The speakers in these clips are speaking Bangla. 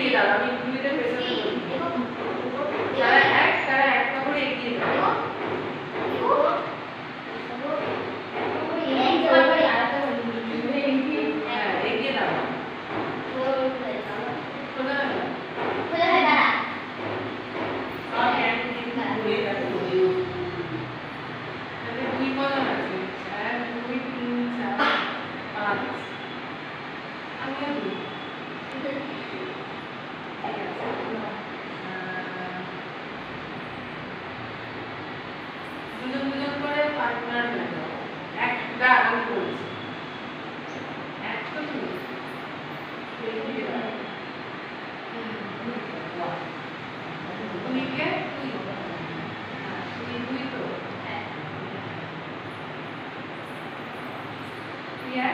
এগিয়ে দাও, আমি দুইটা পেছনে বলি। তারা এক পা করে এগিয়ে দাও। হ্যাঁ, এগিয়ে দাও। দুই কজন আছে? 1 2 3 4 5। আমিও দুই। দুজন দুজন করে পার্টনার হয়ে যাও। একটা আমি বলছি, এক তো তুমি দুইকে দুই তো এক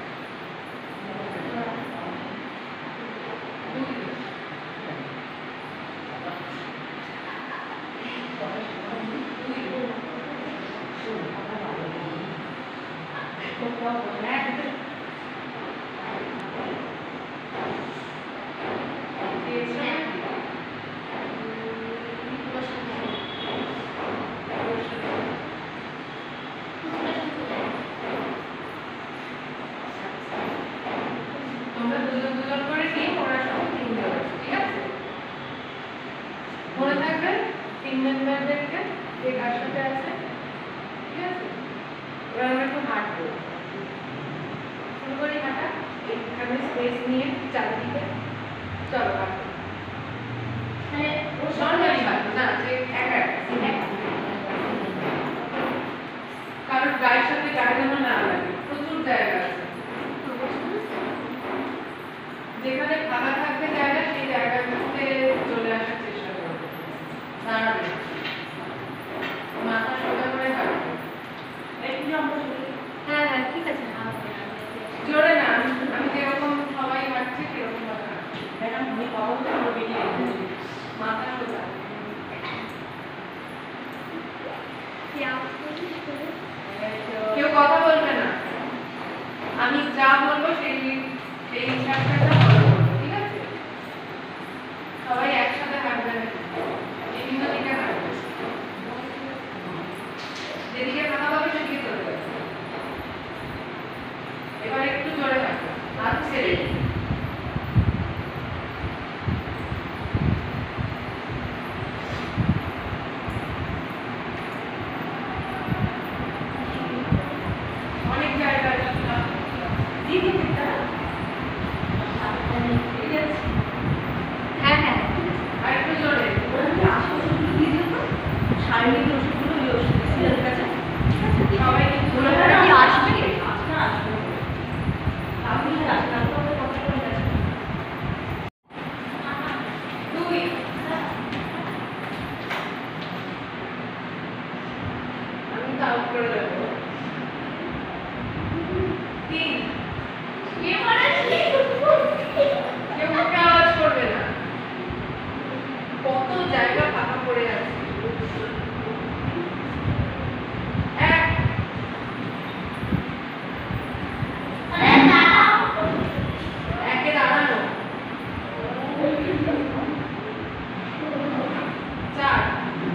তোমরা দুজন দুজন করে টিম, ওরা সব তিনজন আছে, ঠিক আছে? মনে থাকবে তিন মেম্বারদেরকে যে কার সাথে আছে, ঠিক আছে? এবার আমরা একটু হাঁটবো, শুরু করি হাঁটা। এখানে স্পেস নিয়ে চারদিকে চলো হাঁটবো, নর্মালি হাঁটবো না, যে একা কারোর গায়ের সাথে গায়ে যেন না লাগে। প্রচুর জায়গা আছে, যেখানে ফাঁকা থাকবে জায়গা সেই জায়গাটাতে চলে আসার চেষ্টা করবে। দাঁড়াবে, মাথা সোজা করে হাঁটবে। হ্যাঁ হ্যাঁ ঠিক আছে। জোরে না, আমি যেরকম সবাই হাঁটছি সেরকম ভাবে মাথা সোজা। কেউ কথা বলবে না, আমি যা বলবো সেই ইনস্ট্রাকশনটা ফলো করবে, ঠিক আছে? সবাই একসাথে হাঁটবে না, বিভিন্ন দিকে হাঁটবে, যেদিকে কথা বলবে সেদিকে চলে যাবে। এবার একটু জোরে হাঁটবে, হাত ছেড়ে অনেক জায়গায় হ্যাঁ হ্যাঁ আর একটু জোরে। শারীরিক ওষুধগুলো কাছে সবাই আসবে দুই আমি কাউন্ট করে দেবো। 3 কেউ মুখে আওয়াজ করবে না, কত জায়গা ফাঁকা পড়ে আছে। 1 একে দাঁড়ানো। 4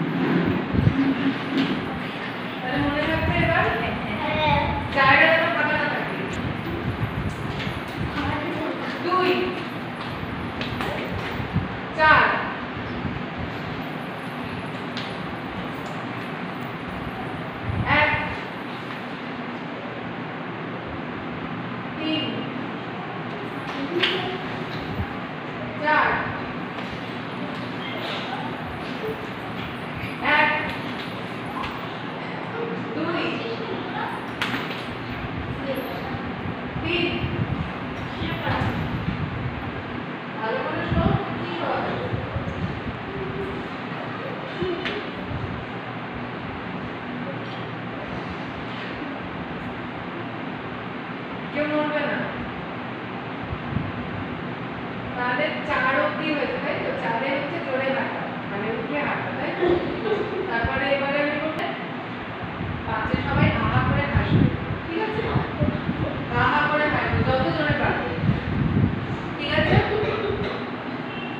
তাহলে মনে থাকবে এবার জায়গা যেন ফাঁকা না থাকে। 2 4 1 3 4 1 2 3 ভালো করে শোনো, কি হবে? কেউ নড়বে না, তাহলে 4 অবধি হয়েছে, তাই তো? 4 হচ্ছে জোরে হাঁটা, মানে উঠে হাঁটা, তাই তো? তারপরে এবারে আমি বলতে 5 সবাই আহা করে হাসবে, ঠিক আছে? আহা করে হাসবে, যত জোরে পারবে, ঠিক আছে?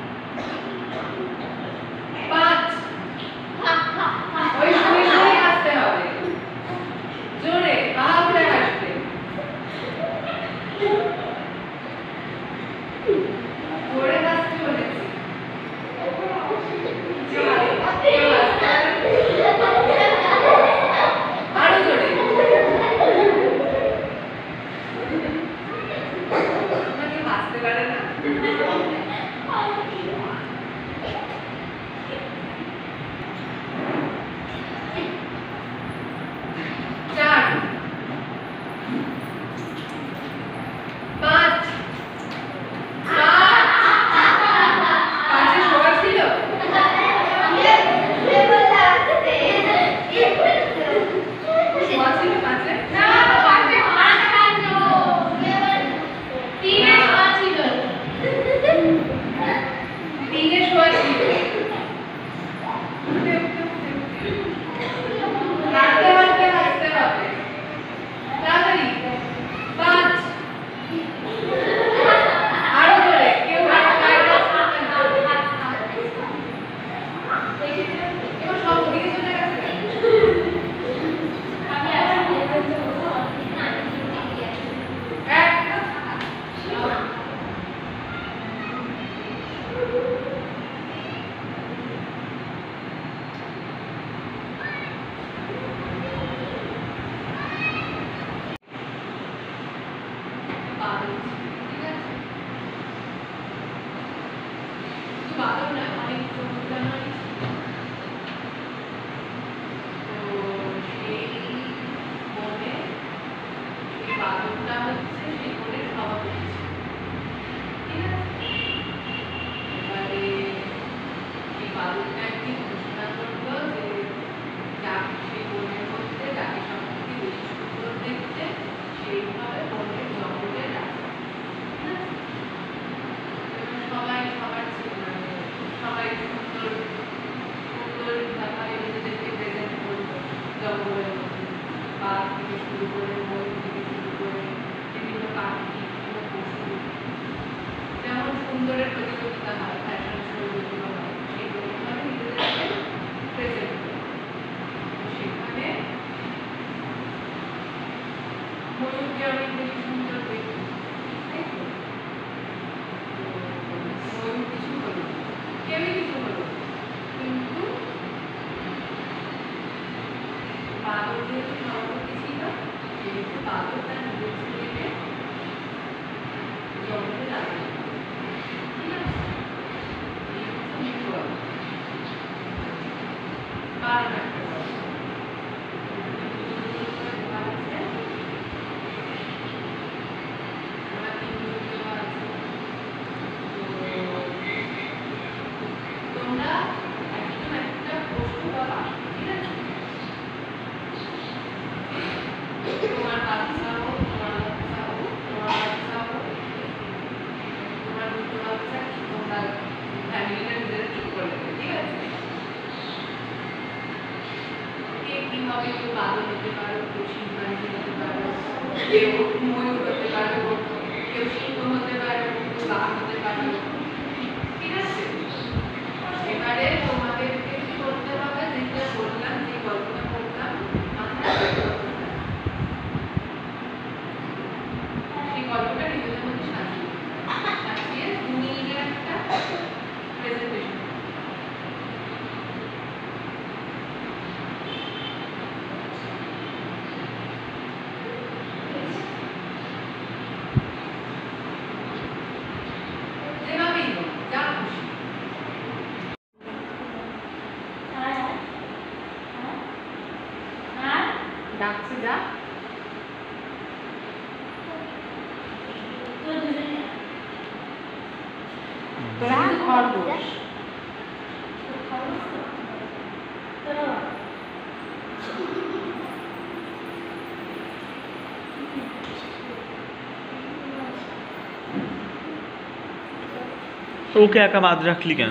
ওকে একা বাদ রাখলি কেন?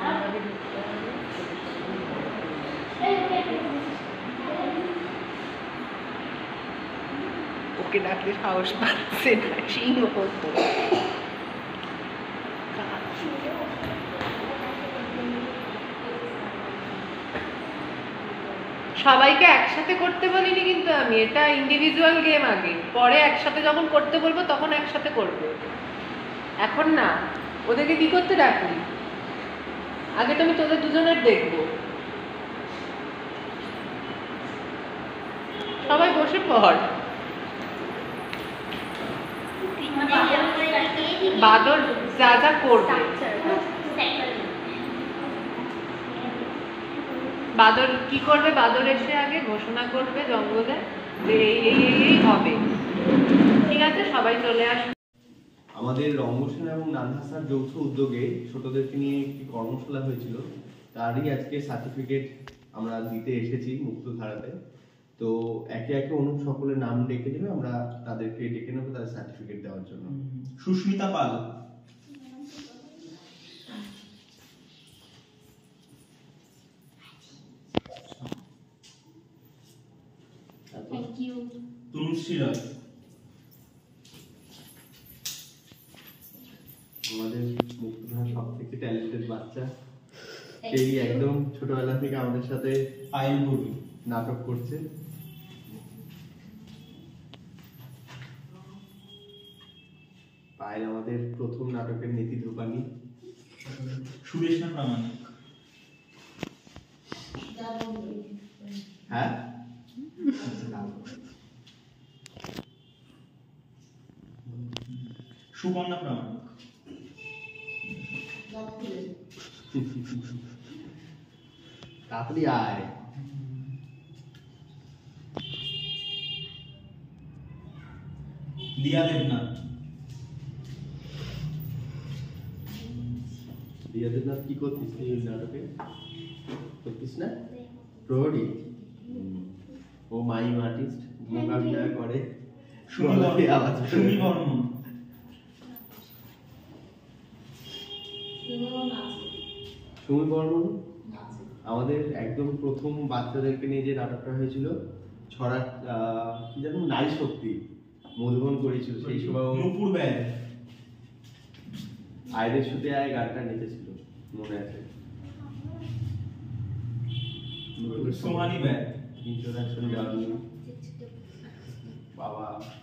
ওকে ডাকলে সাহস পাচ্ছে না, সিংহ করতো। সবাইকে একসাথে করতে বলিনি কিন্তু আমি, এটা ইন্ডিভিজুয়াল গেম। আগে পরে একসাথে যখন করতে বলবো তখন একসাথে করবো, এখন না। ওদেরকে কি করতে ডাকলি? আগে তো আমি তোদের দুজনের দেখবো। সবাই বসে পড়। বাদর যা যা করবে, বাদর কি করবে, বাদর এসে আগে ঘোষণা করবে জঙ্গলে যে এই হবে। ঠিক আছে, সবাই চলে আসবে। আমাদের রঙ্গসেনা এবং নানহাসার যৌথ উদ্যোগে ছোটদেরকে নিয়ে একটি কর্মশালা হয়েছিল, তারই আজকে সার্টিফিকেট আমরা দিতে এসেছি মুক্তধারাতে। তো একে একে অনুপ সকলের নাম ডেকে দেবে, আমরা তাদেরকে ডেকে নেবো তাদের সার্টিফিকেট দেওয়ার জন্য। Sushmita Pal, thank you. তনুশ্রী রায়, আমাদের মুক্তধারার সব থেকে ট্যালেন্টেড বাচ্চা, সেই একদম ছোটবেলা থেকে আমাদের সাথে পায়েল ববি, নাটক করছে। পায়েল আমাদের প্রথম নাটকের নীতি ধূপানি। সুদেশনা প্রামাণিক, হ্যাঁ সুকন্যা প্রামাণিক, তাড়াতাড়ি আয়। লিয়া দেবনাথ, রিয়া দেবনাথ কি করতিস তুই ওই নাটকে? করতিস না প্রহরী? ও মাইম আর্টিস্ট, মোকাবিলা করে। সুমি বর্মন, সুমি বর্মন আমাদের একদম প্রথম বাচ্চাদেরকে নিয়ে যে নাটকটা হয়েছিল, ছড়া কি জানো, নারী শক্তি, মধুবন করেছিল সেই সময়। নূপুর ব্যয়, আয়দের শুতে আয় গানটা নেচেছিল, মনে আছে? সোহানি ব্যয়, ইন্ট্রোডাকশন গান। বাবা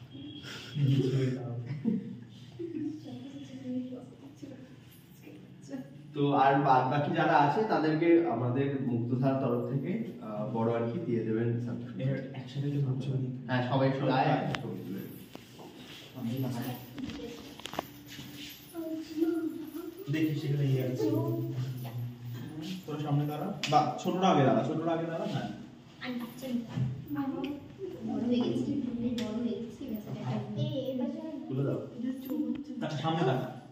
তো আর বাদ বাকি যারা আছে তাদেরকে আমাদের মুক্তধারার তরফ থেকে বড় আর কি দিয়ে দেবেন সার্টিফিকেট। একসাথে হ্যাঁ সবাই একটু আয়, ছবি তুলে। দেখি সেখানে ইয়ে আছে, তোর সামনে দাঁড়া, বা ছোটটা আগে দাঁড়া, ছোটটা আগে দাঁড়া। হ্যাঁ বড় হয়ে গেছি, বড় হয়ে গেছি। তুলে দাও। তার সামনে দাঁড়া।